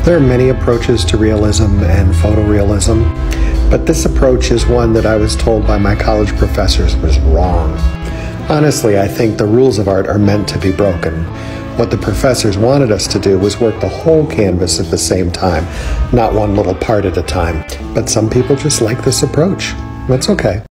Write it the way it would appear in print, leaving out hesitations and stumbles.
There are many approaches to realism and photorealism, but this approach is one that I was told by my college professors was wrong. Honestly, I think the rules of art are meant to be broken. What the professors wanted us to do was work the whole canvas at the same time, not one little part at a time. But some people just like this approach. That's okay.